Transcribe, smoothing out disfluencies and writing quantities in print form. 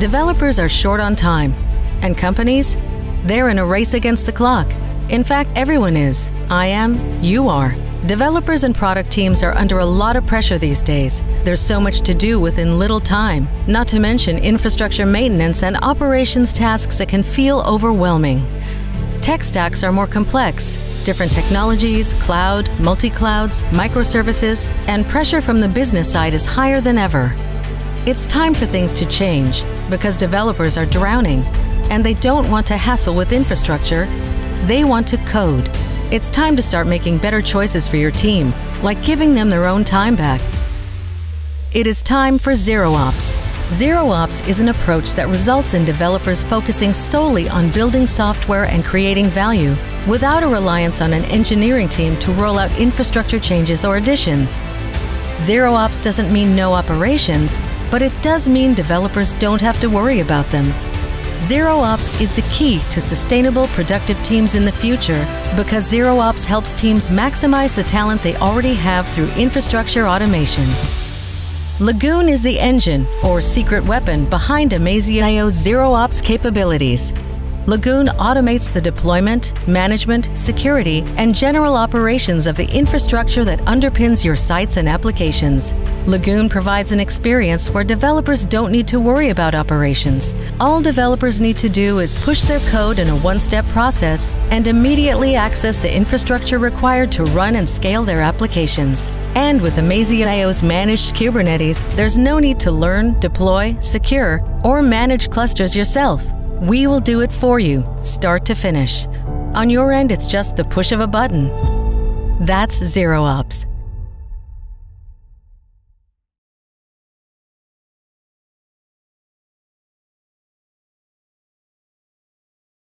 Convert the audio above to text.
Developers are short on time, and companies, they're in a race against the clock. In fact, everyone is. I am, you are. Developers and product teams are under a lot of pressure these days. There's so much to do within little time, not to mention infrastructure maintenance and operations tasks that can feel overwhelming. Tech stacks are more complex. Different technologies, cloud, multi-clouds, microservices, and pressure from the business side is higher than ever. It's time for things to change because developers are drowning and they don't want to hassle with infrastructure. They want to code. It's time to start making better choices for your team, like giving them their own time back. It is time for ZeroOps. ZeroOps is an approach that results in developers focusing solely on building software and creating value without a reliance on an engineering team to roll out infrastructure changes or additions. ZeroOps doesn't mean no operations, but it does mean developers don't have to worry about them. ZeroOps is the key to sustainable, productive teams in the future because ZeroOps helps teams maximize the talent they already have through infrastructure automation. Lagoon is the engine, or secret weapon, behind Amaze.io's ZeroOps capabilities. Lagoon automates the deployment, management, security, and general operations of the infrastructure that underpins your sites and applications. Lagoon provides an experience where developers don't need to worry about operations. All developers need to do is push their code in a one-step process and immediately access the infrastructure required to run and scale their applications. And with Amaze.io's managed Kubernetes, there's no need to learn, deploy, secure, or manage clusters yourself. We will do it for you, start to finish. On your end, it's just the push of a button. That's ZeroOps.